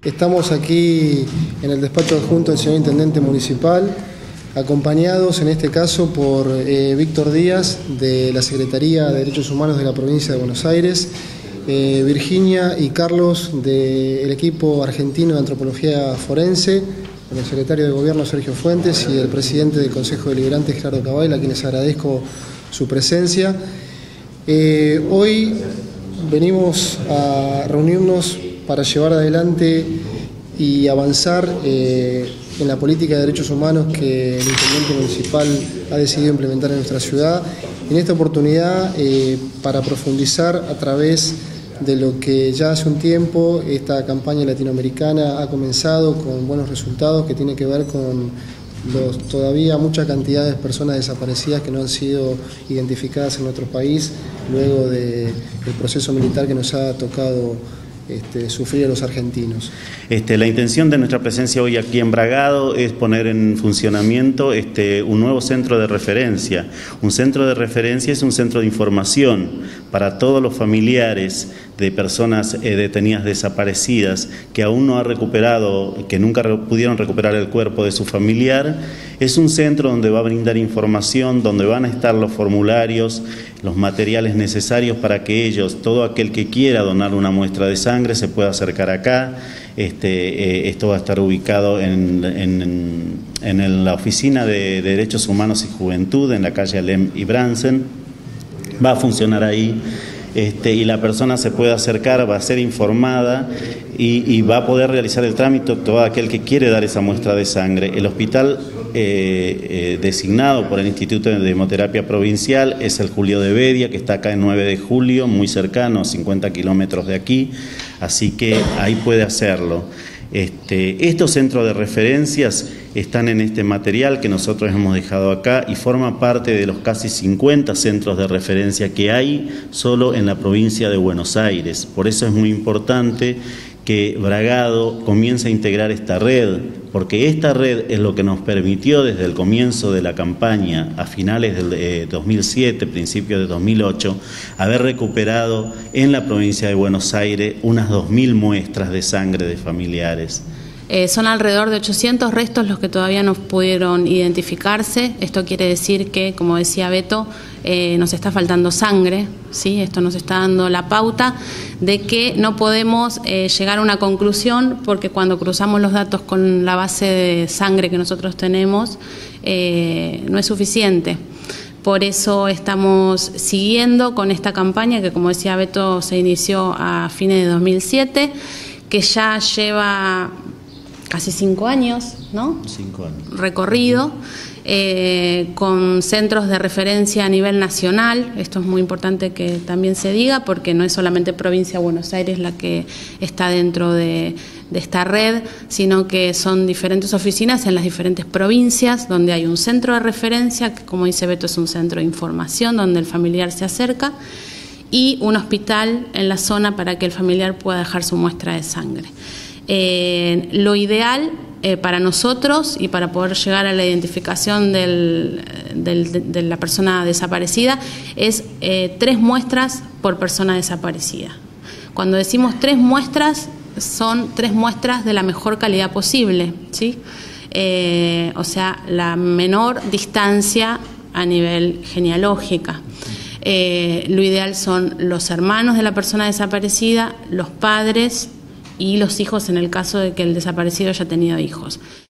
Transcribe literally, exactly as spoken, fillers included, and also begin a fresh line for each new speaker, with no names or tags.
Estamos aquí en el despacho adjunto del señor Intendente Municipal, acompañados en este caso por eh, Víctor Díaz, de la Secretaría de Derechos Humanos de la Provincia de Buenos Aires, eh, Virginia y Carlos del equipo argentino de Antropología Forense, con el secretario de Gobierno Sergio Fuentes y el presidente del Consejo Deliberante Gerardo Cabail, a quienes agradezco su presencia. Eh, hoy venimos a reunirnos para llevar adelante y avanzar eh, en la política de derechos humanos que el Intendente Municipal ha decidido implementar en nuestra ciudad. En esta oportunidad, eh, para profundizar a través de lo que ya hace un tiempo esta campaña latinoamericana ha comenzado con buenos resultados, que tiene que ver con los, todavía mucha cantidad de personas desaparecidas que no han sido identificadas en nuestro país luego del proceso militar que nos ha tocado Este, sufrir a los argentinos.
Este, la intención de nuestra presencia hoy aquí en Bragado es poner en funcionamiento este, un nuevo centro de referencia. Un centro de referencia es un centro de información para todos los familiares de personas eh, detenidas desaparecidas que aún no ha recuperado, que nunca re pudieron recuperar el cuerpo de su familiar. Es un centro donde va a brindar información, donde van a estar los formularios, los materiales necesarios para que ellos, todo aquel que quiera donar una muestra de sangre, se pueda acercar acá. Este, eh, esto va a estar ubicado en, en, en la Oficina de Derechos Humanos y Juventud, en la calle Alem y Bransen. Va a funcionar ahí. Este, y la persona se puede acercar, va a ser informada y, y va a poder realizar el trámite todo aquel que quiere dar esa muestra de sangre. El hospital eh, eh, designado por el Instituto de Hemoterapia Provincial es el Julio de Bedia, que está acá en nueve de julio, muy cercano, a cincuenta kilómetros de aquí, así que ahí puede hacerlo. Este, estos centros de referencias están en este material que nosotros hemos dejado acá y forma parte de los casi cincuenta centros de referencia que hay solo en la provincia de Buenos Aires. Por eso es muy importante que Bragado comience a integrar esta red, porque esta red es lo que nos permitió desde el comienzo de la campaña, a finales del eh, dos mil siete, principios de dos mil ocho, haber recuperado en la provincia de Buenos Aires unas dos mil muestras de sangre de familiares.
Eh, son alrededor de ochocientos restos los que todavía no pudieron identificarse. Esto quiere decir que, como decía Beto, eh, nos está faltando sangre, ¿sí? Esto nos está dando la pauta de que no podemos eh, llegar a una conclusión, porque cuando cruzamos los datos con la base de sangre que nosotros tenemos, eh, no es suficiente. Por eso estamos siguiendo con esta campaña que, como decía Beto, se inició a fines de dos mil siete, que ya lleva casi cinco años, ¿no?
Cinco años.
Recorrido, eh, con centros de referencia a nivel nacional. Esto es muy importante que también se diga, porque no es solamente provincia de Buenos Aires la que está dentro de, de esta red, sino que son diferentes oficinas en las diferentes provincias donde hay un centro de referencia, que, como dice Beto, es un centro de información donde el familiar se acerca, y un hospital en la zona para que el familiar pueda dejar su muestra de sangre. Eh, lo ideal eh, para nosotros y para poder llegar a la identificación del, del, de, de la persona desaparecida es eh, tres muestras por persona desaparecida. Cuando decimos tres muestras, son tres muestras de la mejor calidad posible, ¿sí? Eh, o sea, la menor distancia a nivel genealógica. Eh, lo ideal son los hermanos de la persona desaparecida, los padres y los hijos en el caso de que el desaparecido haya tenido hijos.